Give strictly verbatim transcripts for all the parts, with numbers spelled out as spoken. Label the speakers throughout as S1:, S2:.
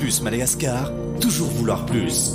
S1: plus Madagascar, toujours vouloir plus.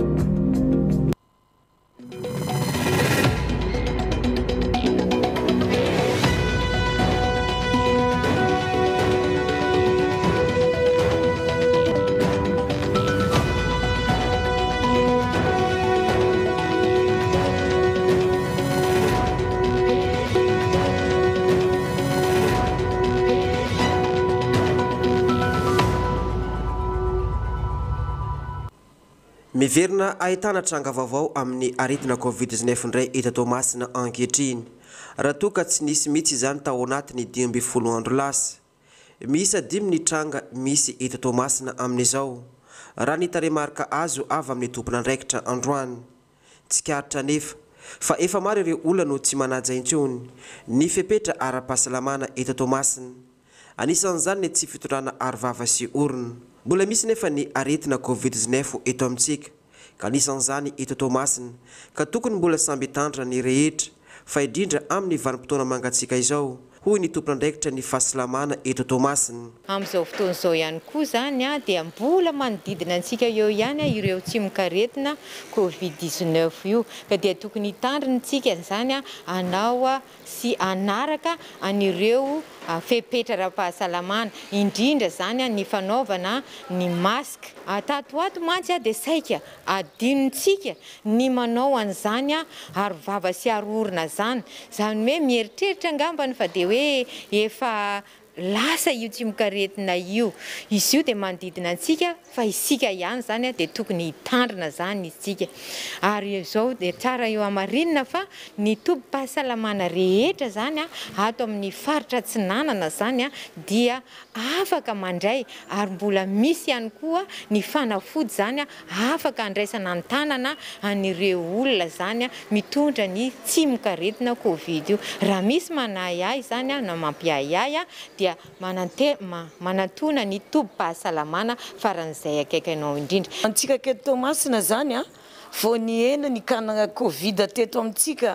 S2: Miverina ahitana tranga vaovao amin'ny aretina covid dix-neuf ndray eto Tomasina ankehitriny. Raha toa ka tsy nisy mihitsy izany tao anatiny dimy amby folo andro lasa. Miisa dimy ny tranga misy eto Tomasina amin'izao. Raha ny taremarika azo avy amin'ny tompon'andraikitra androany. Tsikaritra nefa fa efa maro ireo olona no tsy manaja intsony ny fepetra ara-pahasalamana eto Tomasina. Anisan'izany ny tsy fitondrana arovava sy orona. Mbola misy nefa ny aretina covid dix-neuf eto amintsika, ka anisan'izany eto Tomasina, ka tokony mbola samby tandra ny rehetra, fa indrindra amin'ny vanim-potoana mangatsika izao, hoy ny tompon'andraikitra ny fahasalamana eto Tomasina.
S3: Amin'izao fotoana izao ihany koa zany a dia mbola manodidina antsika eo ihany ireo tsy mikaretina covid dix-neuf io, ka dia tokony hitandrina zany a anao sy anaraka anireo fepetra ara-pahasalamana, indrindra zany ny fanaovana ny masque. Atatoato mantsy dia saika adinontsika ny manao an'izany arovava sy arorona zany. Zany hoe mieritreritra angambany fa dia hoe efa lasa io tsy mikaretina io. Izy io dia manodidina antsika fa isika ihany zany dia tokony hitandrina zany isika. Ary izao dia tsara eo amarinina fa ny tobim-pahasalamana rehetra zany ato amin'ny faritra Atsinanana zany dia afaka mandray, ary mbola misy ihany koa ny fanafody zany afaka andraisana an-tanana anireo olona zany mitondra ny tsy mikaretina covid io. Raha misy manayay zany na mampiayay dia manante manatona ny tobim-pahasalamana faran'izay akaikinao indrindra.
S4: Antsika keto Tomasina zany a vao ny ena ny kanana covid teto amintsika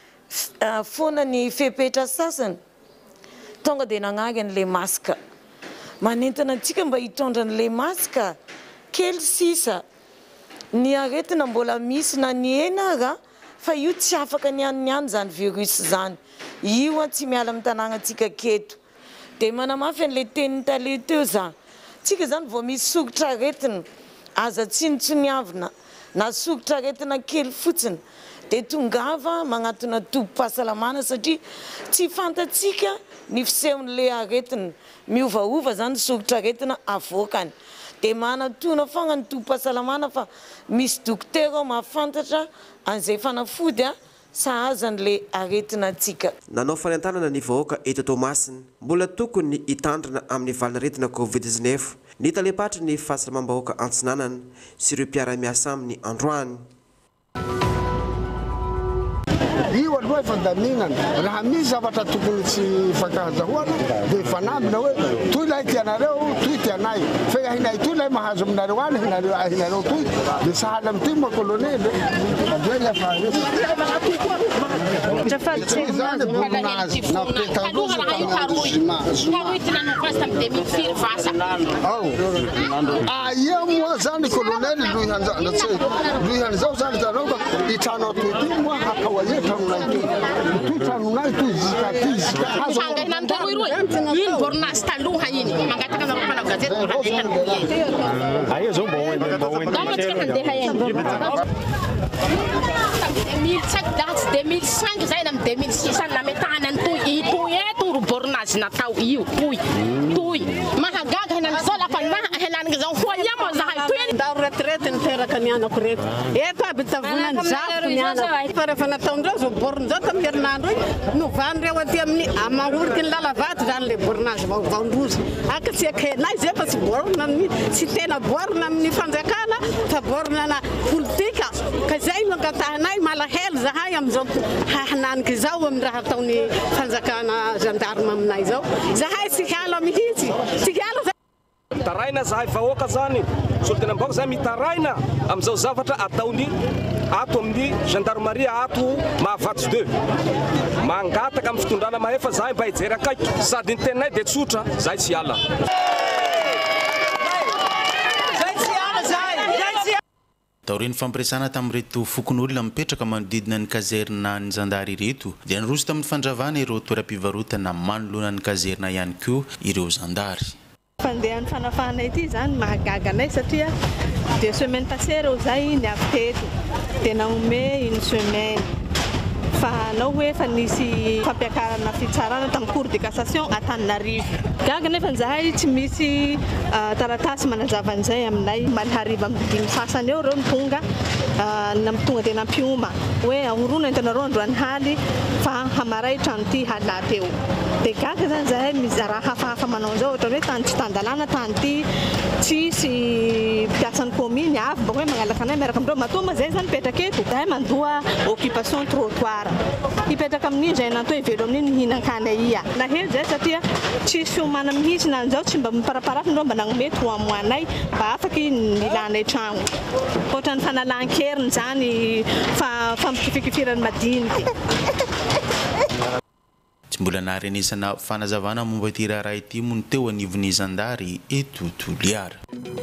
S4: foana ny fepetra sasany tonga dia nagnage an'le masque. Manentana antsika mba hitondra an'le masque kely sisa. Ny aretina mbola misy na ny ena ara fa io tsy afaka niany zany virus zany. Io tsy miala amin'ny tanàna antsika keto. Dia manamafy an'le teniny taloha teo za. Tsika zany vao misy sokotra aretina aza tsinontsiniavina na sokotra aretina kely fotsiny dia tongava magnatona tobim-pahasalamana satria tsy fantatsika ny fisehon'le aretina. Miovaova zany sokotra aretina avoakany. Dia manatona fogna ny tobim-pahasalamana fa misy dokotera mahafantatra an'izay fanafody sahazan'le aretina antsika.
S2: Nanao fanentanana ny vahoaka eto Tomasina, mbola tokony hitandrina amin'ny valinaretina covid dix-neuf ny talepatra ny fahasalamam-bahoaka Antsinanana sy ireo mpiara-miasa aminy androany.
S5: Io aloha fandaminana raha misy zavatra tokony tsy fankazahoana dia fanambina hoe toy lahy tianareo toy tianay fa ahinay toy lahy mahazo aminareo any ahinareo toy dia sahala amin'ity moa kolonely dia lafa ia moa zany kolonely loihan'izao zany tanao hitrano toty moa hakao ae tranonay toy tranonay toy zika ty zika hazo
S6: ino bornas taloha iny mangataka na ropana gazety mandeha
S7: aí zao bom
S6: deux mille cinq zay na deux mille six nametana ny toy itoy eto ro bornas natao io toy toy mahagaga henany zao lafa henany zao hoia mo zahay toy
S8: dao retraite niteraka ny anako reto eto aby tavonany zafy ny anako fa rehefa nataondreo zao borin'izao tamin'ny herinandro iny novan'ireo aty amin'ny amahoriky ny lalavato zany le bornage vaondrozy aka tsy akenay zay fa tsy borona tsy tena borona amin'ny fanjakana fa borona na politika ka zay mangatahanay malahelo zahay amin'izao hananiky zao amin'ny raha ataony fanjakana gendarme aminay zao zahay tsy hiala mihitsy tsy hiala
S9: taraina zahay vahoaka zany solontenam-bahoaka zay mitaraina amin'izao zavatra ataony ato amin'ny gendarmerie ato Mahavatsy deux mangataka amin'ny fitondrana mahefa zahay mba hijery akaiky sady ny teninay dia tsotra zahay tsy hiala.
S7: taoriny fampiresana tamin'ireto fokon'olona mipetraka manodidina ny kazerina ny zandary ireto dia niroso tamin'ny fandravana ireo toeram-pivarotana manoloana ny kazerina ihany koa ireo zandary.
S10: Fandehan'ny fanafana ity zany mahagaga anay satria deux semaines passées reo zay ny avy teto dia nanome une semaine fa nao hoe fa nisy fampiakarana fitsarana tamin'ny cour de cassation Antananarivo. Gaga nefa zahay tsy misy taratasy manazava an'izay aminay malihariva amin'ny dimy sasany eo reo ny tonga tonga dia nampioma hoe ahorona entanareo androany haly fa hamaray trano ity halà teo. Dia gaga zany zahay mizara hafahafa manao an'izao ohatra hoe tany tsy tandalana tany ity tsisy mpiasan'ny commune avy mba hoe magnalaka anay miaraka amindreo matoma zay zany mipetraka eto zahay mandoa occupation trottoir ipetraka amin'iny zay nanto ivelo amin'iny mihinan-kany ia nahely zay satria tsisy fiomana mihitsy na an'izao tsy mba miparaparafy ndreo mba nagnome toamoanay mba afaky nilanay trano ohatra ny fanalan-keriny zany fampikifikifirany madiniky.
S7: Tsy mbola naharenesana fanazavana momba ity raharaha ity moa ny teo anivon'ny zandary eto Toliara.